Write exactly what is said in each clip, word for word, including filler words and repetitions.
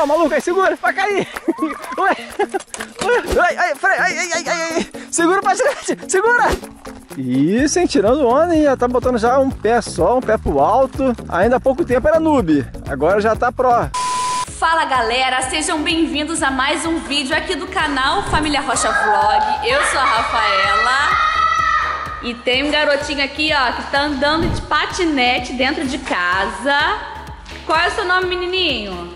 Calma, Lucas, segura, vai cair. Ué, ai, ai, freio, ai, ai, ai, ai. Segura o patinete, segura. Isso, hein, tirando onda, hein, já tá botando já um pé só, um pé pro alto. Ainda há pouco tempo era noob, agora já tá pró. Fala galera, sejam bem-vindos a mais um vídeo aqui do canal Família Rocha Vlog. Eu sou a Rafaela e tem um garotinho aqui, ó, que tá andando de patinete dentro de casa. Qual é o seu nome, menininho?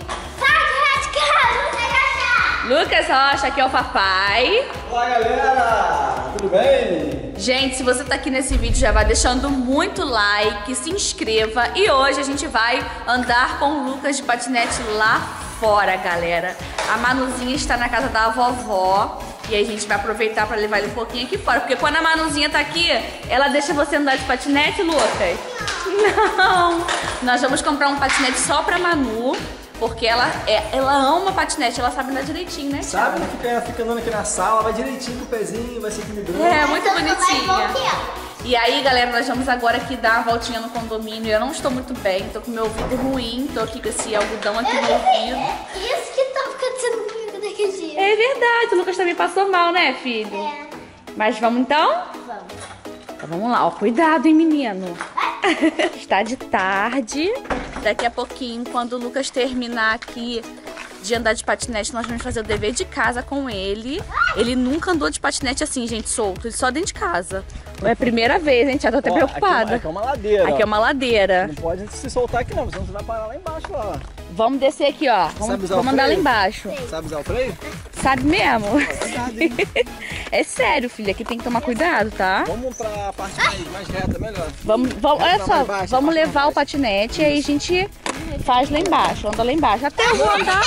Lucas Rocha, aqui é o papai. Olá galera, tudo bem? Gente, se você tá aqui nesse vídeo, já vai deixando muito like, se inscreva. E hoje a gente vai andar com o Lucas de patinete lá fora, galera. A Manuzinha está na casa da vovó e a gente vai aproveitar pra levar ele um pouquinho aqui fora. Porque quando a Manuzinha tá aqui, ela deixa você andar de patinete, Lucas? Não! Nós vamos comprar um patinete só pra Manu. Porque ela, é, ela ama patinete, ela sabe andar direitinho, né? Sabe, ela fica, ela fica andando aqui na sala, vai direitinho com o pezinho, vai se equilibrando. É, muito bonitinha. E aí, galera, nós vamos agora aqui dar uma voltinha no condomínio. Eu não estou muito bem, tô com meu ouvido ruim, tô aqui com esse algodão aqui no ouvido. É isso que tá acontecendo comigo daquele dia. É verdade, o Lucas também passou mal, né, filho? É. Mas vamos então? Vamos. Então vamos lá, ó, cuidado, hein, menino. Está de tarde. Daqui a pouquinho, quando o Lucas terminar aqui de andar de patinete, nós vamos fazer o dever de casa com ele. Ele nunca andou de patinete assim, gente, solto, só dentro de casa. É a primeira vez, gente, já tô até Ó, preocupada. Aqui é uma ladeira. Aqui é uma ladeira. Não pode se soltar aqui não, senão você vai parar lá embaixo, ó. Vamos descer aqui, ó. Vamos, Sabe usar vamos o andar lá freio? embaixo. Sabe usar o freio? Sabe mesmo? Cuidado, hein? É sério, filha, aqui tem que tomar cuidado, tá? Vamos pra parte mais, mais reta, melhor. Vamos, vamos, olha só, mais baixo, vamos mais levar baixo. o patinete e aí a gente faz lá embaixo, anda lá embaixo. Até eu vou andar.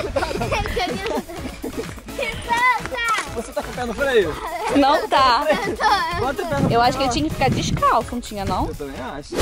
Você tá com o pé no freio? Não tá. Bota o pé no Eu acho que freio. ele tinha que ficar descalço, não tinha não? Eu também acho.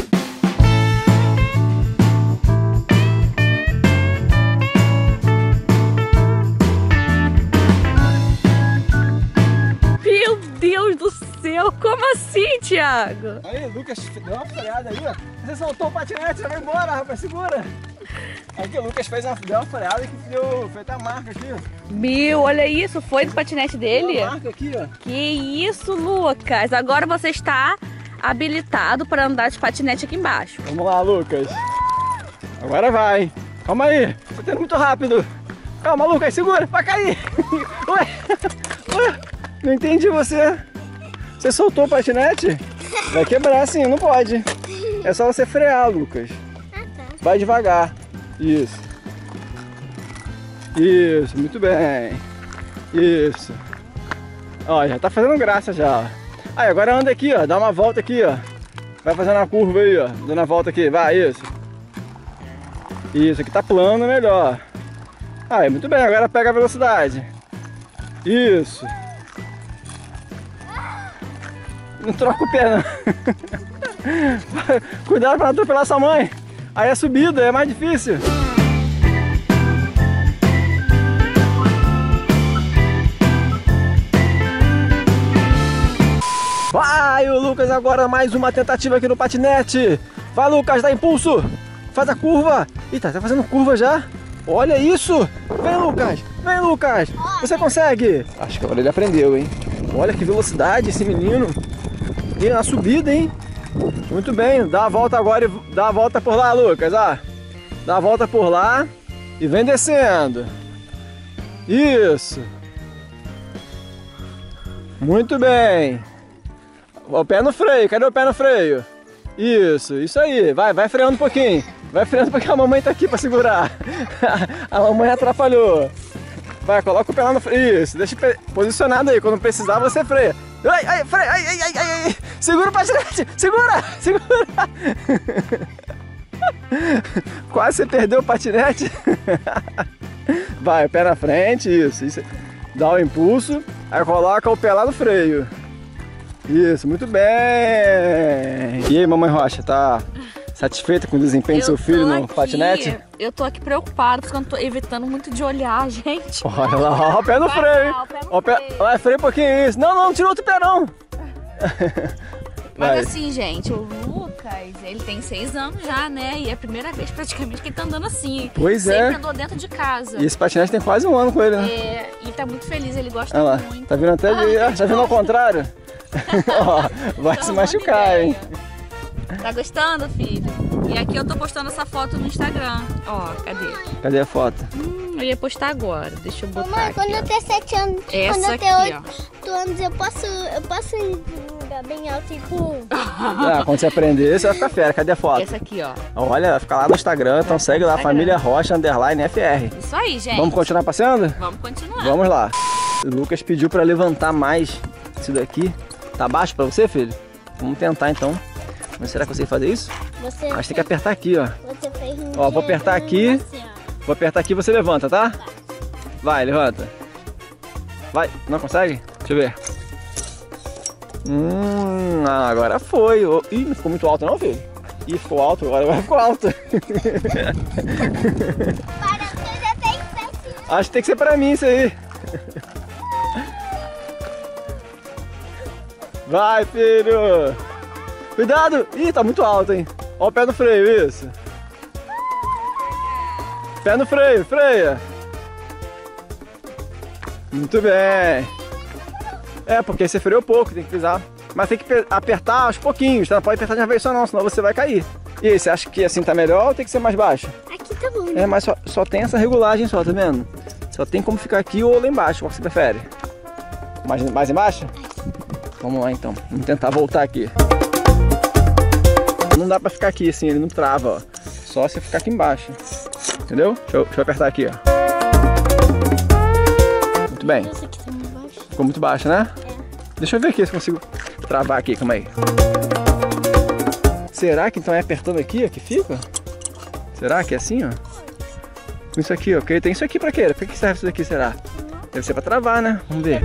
Meu Deus do céu, como assim, Thiago? Aí, Lucas, deu uma freada aí, ó. Você soltou o patinete, vai embora, rapaz, segura. Aqui, o Lucas fez uma, deu uma freada que deu, fez até a marca aqui, ó. Meu, olha isso, foi do patinete dele? Deu a marca aqui, ó. Que isso, Lucas. Agora você está habilitado para andar de patinete aqui embaixo. Vamos lá, Lucas. Agora vai. Calma aí, tô tendo muito rápido. Calma, Lucas, segura, vai cair. Ué, ué, não entendi você. Você soltou o patinete? Vai quebrar assim, não pode. É só você frear, Lucas. Vai devagar. Isso. Isso, muito bem. Isso. Ó, já tá fazendo graça já. Aí, agora anda aqui, ó. Dá uma volta aqui, ó. Vai fazendo uma curva aí, ó. Dando a volta aqui. Vai, isso. Isso, aqui tá plano, melhor. Aí, muito bem. Agora pega a velocidade. Isso. Não troca o pé, não. Cuidado pra não atropelar sua mãe. Aí é subida, é mais difícil. Vai, o Lucas agora mais uma tentativa aqui no patinete. Vai, Lucas, dá impulso. Faz a curva. Eita, tá fazendo curva já. Olha isso. Vem, Lucas. Vem, Lucas. Você consegue. Acho que agora ele aprendeu, hein. Olha que velocidade esse menino. E na subida, hein. Muito bem. Dá a volta agora e dá a volta por lá, Lucas. Ó. Dá a volta por lá e vem descendo. Isso. Muito bem. O pé no freio, cadê o pé no freio? Isso, isso aí, vai, vai freando um pouquinho. Vai freando porque a mamãe tá aqui pra segurar. A mamãe atrapalhou. Vai, coloca o pé lá no freio. Isso, deixa posicionado aí, quando precisar você freia. Ai, ai, freia, ai, ai, ai, ai. Segura o patinete, segura, segura. Quase você perdeu o patinete. Vai, o pé na frente, isso, isso. Dá o impulso, aí coloca o pé lá no freio. Isso, muito bem! E aí, mamãe Rocha, tá satisfeita com o desempenho do seu filho no aqui, patinete? Eu tô aqui preocupada porque eu tô evitando muito de olhar, gente. Olha lá, ó, o pé no Vai freio! lá, o pé no Ó, o pé, freio. ó, freio um pouquinho, isso! Não, não, não tira outro pé não! Mas Vai. assim, gente, o Lucas Lucas, ele tem seis anos já, né? E é a primeira vez praticamente que ele tá andando assim. Pois Sempre é. Sempre andou dentro de casa. E esse patinete tem quase um ano com ele, né? É, e tá muito feliz, ele gosta Olha lá, muito. tá vendo até de... ah, tá vendo ao contrário? Ó, vai Tô se arrumando machucar, ideia. hein? Tá gostando, filho? E aqui eu tô postando essa foto no Instagram. Ó, cadê? Cadê a foto? Hum, eu ia postar agora. Deixa eu botar Mamãe, aqui, quando ó. eu ter sete anos, Essa quando eu aqui, ter ó. oito anos, eu posso, eu posso jogar bem alto e pum. Ah, quando você aprender, você vai ficar fera. Cadê a foto? Essa aqui, ó. Olha, fica lá no Instagram, então segue lá, Instagram. Família Rocha, underline F R. Isso aí, gente. Vamos continuar passeando? Vamos continuar. Vamos lá. O Lucas pediu pra levantar mais isso daqui. Tá baixo pra você, filho? Vamos tentar então. Mas será que eu sei fazer isso? Você Mas tem que apertar aqui, ó. Você fez um Ó, vou apertar aqui. assim, ó. Vou apertar aqui e você levanta, tá? Vai, levanta. Vai, não consegue? Deixa eu ver. Hum, ah, agora foi. Oh, ih, não ficou muito alto não, filho? Ih, ficou alto, agora vai ficou alto. Para, eu já tenho sete anos. Acho que tem que ser pra mim isso aí. Vai, filho. Cuidado. Ih, tá muito alto, hein? Ó o pé no freio, isso. Pé no freio, freia. Muito bem. É, porque você freou pouco, tem que pisar. Mas tem que apertar aos pouquinhos, tá? Não pode apertar de uma vez só não, senão você vai cair. E aí, você acha que assim tá melhor ou tem que ser mais baixo? Aqui tá bom. É, mas só, só tem essa regulagem só, tá vendo? Só tem como ficar aqui ou lá embaixo, qual que você prefere? Mais, mais embaixo? Vamos lá então, vamos tentar voltar aqui. Não dá pra ficar aqui assim, ele não trava, ó. Só se ficar aqui embaixo. Entendeu? Deixa eu, deixa eu apertar aqui, ó. Muito bem. Esse aqui tá muito baixo. Ficou muito baixo, né? É. Deixa eu ver aqui se consigo travar aqui, calma aí. Será que então é apertando aqui ó, que fica? Será que é assim, ó? Com isso aqui, ó. Porque tem isso aqui pra quê? Pra que serve isso daqui, será? Deve ser pra travar, né? Vamos ver.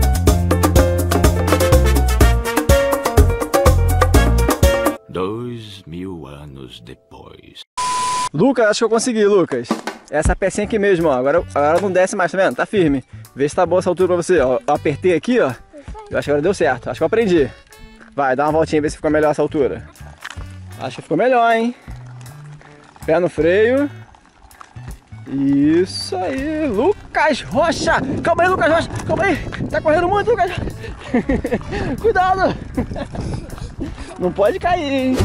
Dois mil anos depois. Lucas, acho que eu consegui, Lucas. Essa pecinha aqui mesmo, ó. Agora, agora não desce mais, tá vendo? Tá firme. Vê se tá boa essa altura pra você, ó. Eu apertei aqui, ó. Eu acho que agora deu certo. Acho que eu aprendi. Vai, dá uma voltinha, ver se ficou melhor essa altura. Acho que ficou melhor, hein? Pé no freio. Isso aí, Lucas Rocha. Calma aí, Lucas Rocha. Calma aí. Tá correndo muito, Lucas. Cuidado. Não pode cair, hein?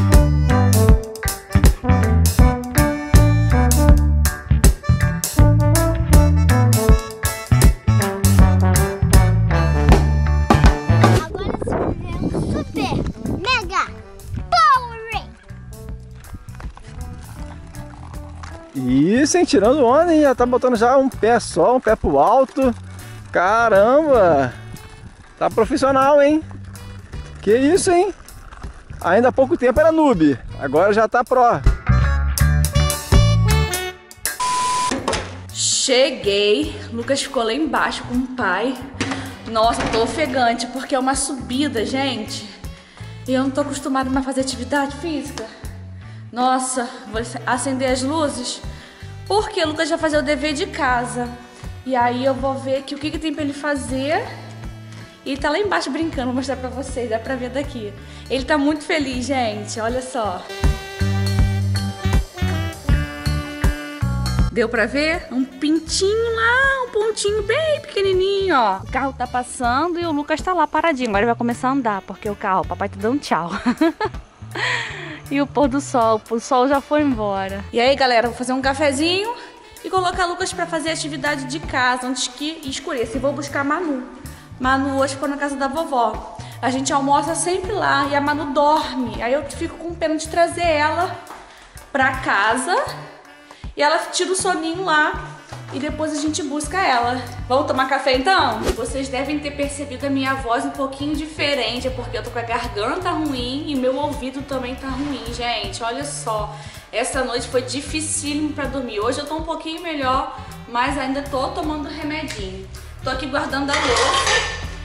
Agora se é um super mega power. Isso, hein? Tirando onda, hein? Já tá botando já um pé só, um pé pro alto. Caramba! Tá profissional, hein? Que isso, hein? Ainda há pouco tempo era noob, agora já tá pro. Cheguei, Lucas ficou lá embaixo com o pai. Nossa, tô ofegante porque é uma subida, gente. E eu não tô acostumada a fazer atividade física. Nossa, vou acender as luzes porque o Lucas vai fazer o dever de casa. E aí eu vou ver aqui o que, que tem pra ele fazer. E tá lá embaixo brincando, vou mostrar pra vocês, dá pra ver daqui. Ele tá muito feliz, gente, olha só. Deu pra ver? Um pintinho lá, um pontinho bem pequenininho, ó. O carro tá passando e o Lucas tá lá paradinho. Agora ele vai começar a andar, porque o carro, o papai tá dando tchau. E o pôr do sol, o sol já foi embora. E aí, galera, vou fazer um cafezinho e colocar o Lucas pra fazer atividade de casa antes que escureça. E vou buscar a Manu. Manu hoje ficou na casa da vovó. A gente almoça sempre lá e a Manu dorme. Aí eu fico com pena de trazer ela pra casa e ela tira o soninho lá e depois a gente busca ela. Vamos tomar café então? Vocês devem ter percebido a minha voz um pouquinho diferente, é porque eu tô com a garganta ruim e meu ouvido também tá ruim, gente. Olha só, essa noite foi dificílimo pra dormir. Hoje eu tô um pouquinho melhor, mas ainda tô tomando remedinho. Tô aqui guardando a louça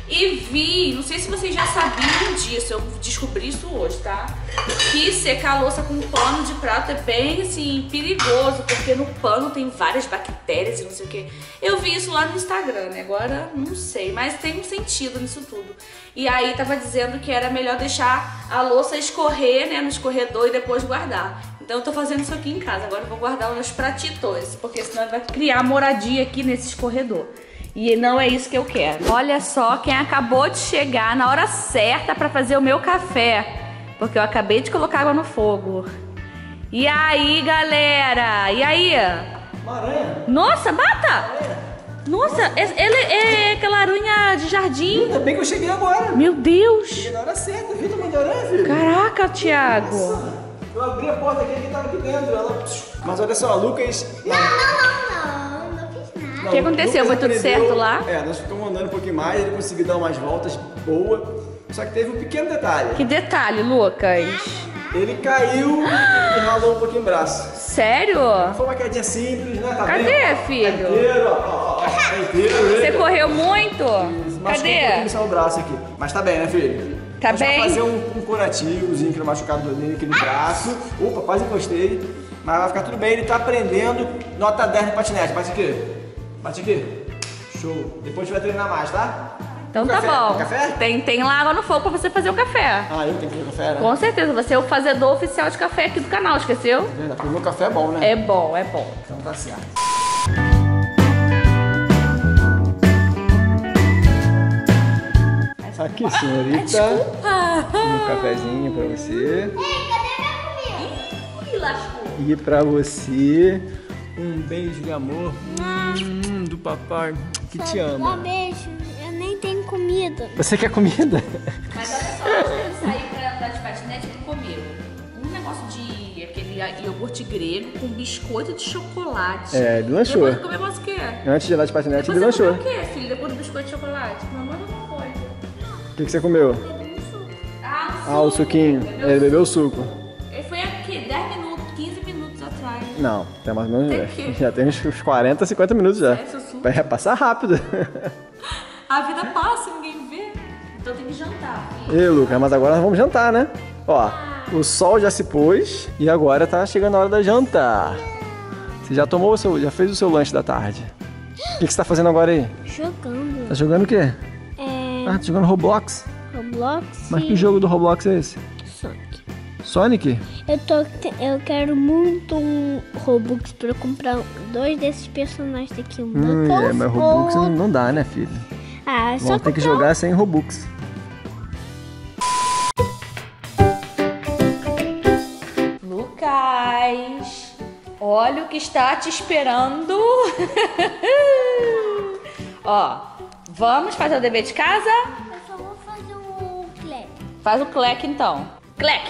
E vi, não sei se vocês já sabiam disso, eu descobri isso hoje, tá? Que secar a louça com pano de prato é bem, assim, perigoso, porque no pano tem várias bactérias e não sei o que. Eu vi isso lá no Instagram, né? Agora não sei, mas tem um sentido nisso tudo. E aí tava dizendo que era melhor deixar a louça escorrer, né, no escorredor e depois guardar. Então eu tô fazendo isso aqui em casa, agora eu vou guardar os pratitos, porque senão vai criar moradia aqui nesse escorredor. E não é isso que eu quero. Olha só quem acabou de chegar na hora certa pra fazer o meu café. Porque eu acabei de colocar água no fogo. E aí, galera? E aí? Uma aranha. Nossa, bata! Nossa, ele é aquela aranha de jardim. Ainda bem que eu cheguei agora. Meu Deus. Cheguei na hora certa, viu o tamanho da aranha, filho? Caraca, Thiago. Nossa, eu abri a porta aqui, que tava aqui dentro. Ela... Mas olha só, Lucas... Não, não, não, não. Não fiz nada. O que aconteceu? Foi tudo certo lá? É, nós ficamos andando um pouquinho mais, ele conseguiu dar umas voltas boa. Só que teve um pequeno detalhe. Que detalhe, Lucas? Ele caiu e ralou um pouquinho o braço. Sério? Foi uma quedinha simples, né? Tá Cadê, bem? filho? Tá inteiro, ó, ó, ó, tá inteiro. Você correu muito? Machucou um Cadê? pouquinho só o braço aqui. Mas tá bem, né, filho? Tá Vamos bem? só fazer um, um curativozinho aqui no machucado dele, aqui no braço. Opa, quase encostei. Mas vai ficar tudo bem, ele tá aprendendo. Nota dez no patinete. Bate aqui. Bate aqui. Show. Depois a gente vai treinar mais, tá? Então Tem tá café? bom. Tem café? Tem, tem lá água no fogo pra você fazer o café. Ah, eu tenho que fazer café, né? Com certeza, você é o fazedor oficial de café aqui do canal, esqueceu? Verdade, porque o meu café é bom, né? É bom, é bom. Então tá certo. Aqui, senhorita. Desculpa. Um cafezinho pra você. Ei, cadê minha comida? Ih, lascou. E pra você, um beijo de amor hum, do papai que te Dá ama. beijo. Eu nem tenho comida. Você quer comida? Mas olha só, antes dele sair pra andar de patinete, ele comeu um negócio de aquele iogurte grego com biscoito de chocolate. É, ele lanchou. Depois comeu mais o quê? Antes de ir lá de patinete, Depois ele você lanchou. comeu o quê, filho? Depois do biscoito de chocolate? Pelo amor de Deus. O que, que você comeu? Ah, Ah, o suquinho. Bebeu Ele bebeu o suco. Ele foi aqui, dez minutos, quinze minutos atrás. Não, tem mais ou menos. Tem já. quê? Já tem uns quarenta, cinquenta minutos já. É, seu suco. Vai passar rápido. A vida passa, ninguém vê. Então tem que jantar. Ei, Lucas, mas agora nós vamos jantar, né? Ó, o sol já se pôs e agora tá chegando a hora da janta. Você já tomou o seu, já fez o seu lanche da tarde? O que, que você tá fazendo agora aí? Jogando. Tá jogando o quê? É. Ah, tá jogando Roblox? Roblox. Mas e que jogo do Roblox é esse? Sonic. Sonic? Eu, tô, eu quero muito um Robux pra eu comprar dois desses personagens daqui. Um Hum, Knuckles é, mas Robux ou... não, não dá, né, filho? Ah, é só Vamos ter que comprar um. jogar sem Robux. Lucas, olha o que está te esperando. Ó, vamos fazer o dever de casa? Eu só vou fazer um clap. Faz o cleque então. Cleque.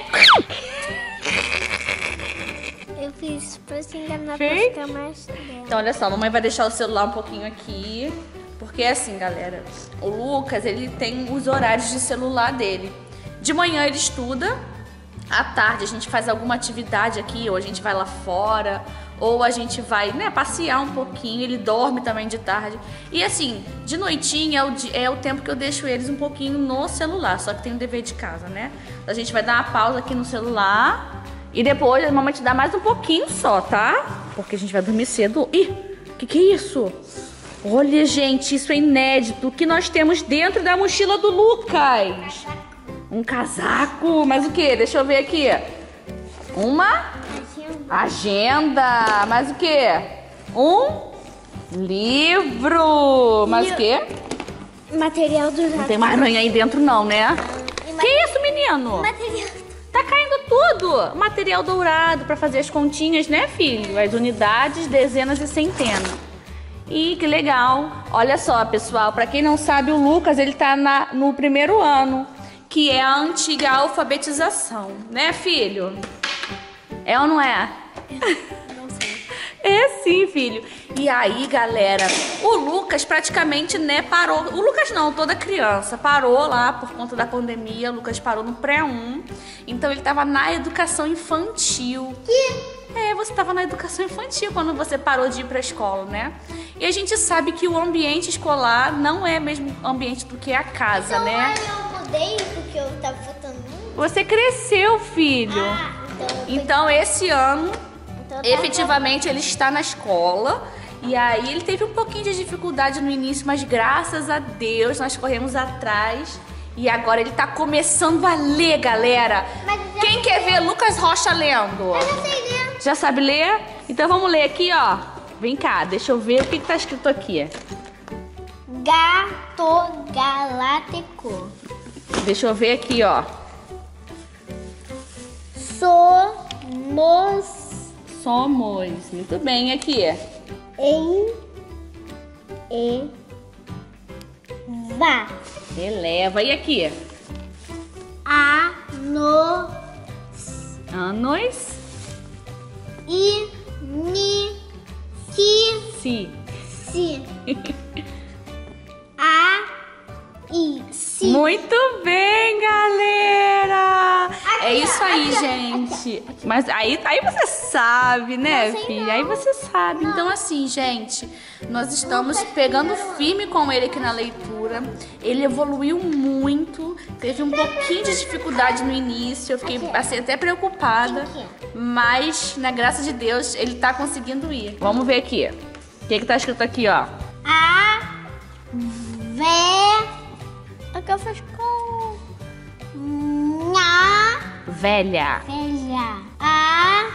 Eu fiz pra se enganar pra Fez? ficar mais lento. Então, olha só, a mamãe vai deixar o celular um pouquinho aqui. Porque é assim, galera, o Lucas, ele tem os horários de celular dele. De manhã ele estuda, à tarde a gente faz alguma atividade aqui, ou a gente vai lá fora, ou a gente vai, né, passear um pouquinho, ele dorme também de tarde. E assim, de noitinha é o, di- é o tempo que eu deixo eles um pouquinho no celular, só que tem um dever de casa, né? A gente vai dar uma pausa aqui no celular e depois a mamãe te dá mais um pouquinho só, tá? Porque a gente vai dormir cedo. Ih, que que é isso? Olha, gente, isso é inédito. O que nós temos dentro da mochila do Lucas? Um casaco? Mas o que? Deixa eu ver aqui. Uma agenda. Mas o que? Um livro. Mas o que? Material do Não tem mais aranha aí dentro não, né? E Que isso, menino? Material. Tá caindo tudo. Material dourado pra fazer as continhas, né, filho? As unidades, dezenas e centenas. Ih, que legal. Olha só, pessoal, pra quem não sabe, o Lucas, ele tá na, no primeiro ano, que é a antiga alfabetização, né, filho? É ou não é? Não sei. É sim, filho. E aí, galera, o Lucas praticamente, né, parou. O Lucas não, toda criança parou lá por conta da pandemia. O Lucas parou no pré um. Então ele tava na educação infantil. É, você estava na educação infantil quando você parou de ir para a escola, né? E a gente sabe que o ambiente escolar não é o mesmo ambiente do que a casa, então, né? Então eu mudei porque eu tava faltando muito. Você cresceu, filho. Ah, então, eu então esse ano, então, tá efetivamente, ele está na escola. E aí ele teve um pouquinho de dificuldade no início, mas graças a Deus nós corremos atrás. E agora ele tá começando a ler, galera. Quem quer ver Lucas Rocha lendo? Eu já sei ler. Já sabe ler? Então vamos ler aqui, ó. Vem cá, deixa eu ver o que, que tá escrito aqui. Gato galáctico. Deixa eu ver aqui, ó. Somos. Somos. Muito bem, aqui. Em. E. Vá. Eleva. E aqui? Ano. Anos. E. Ni. Si. Si. Si. A. I. Si. Muito bem, galera! Aqui, é isso aí, aqui, gente. Mas aí, aí você sabe, né, Não sei filha? não. Aí você sabe. Então, assim, gente, nós estamos pegando firme com ele aqui na leitura. Ele evoluiu muito. Teve um pouquinho de dificuldade no início. Eu fiquei assim, até preocupada. Mas, na graça de Deus, ele tá conseguindo ir. Vamos ver aqui. O que que tá escrito aqui, ó? A. Vé. O que eu faço com. Nha. Velha. Velha. A.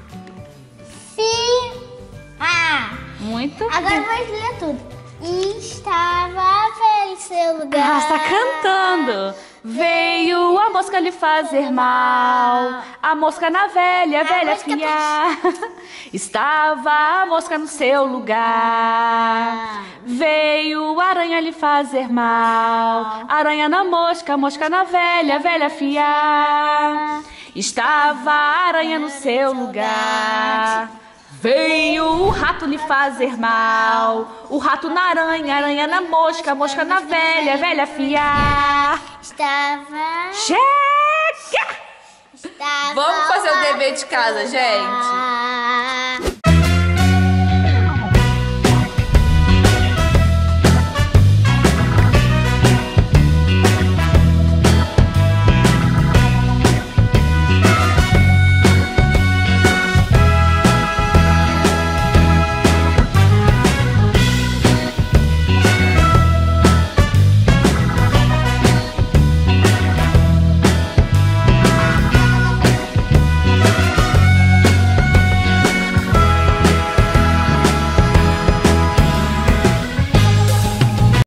Fi. A. Muito Agora bem. eu vou ler tudo. Estava em seu lugar. Ah, está cantando. Veio a mosca lhe fazer mal, a mosca na velha, a velha mosca fiar. Estava a mosca no seu lugar. Veio a aranha lhe fazer mal, aranha na mosca, mosca na velha, a velha fiar. Estava a aranha no seu lugar. Veio o rato lhe fazer mal, o rato na aranha, aranha na mosca, mosca na velha, velha fiar. Estava. Chega! Estava. Vamos fazer o dever de casa, gente. Ah,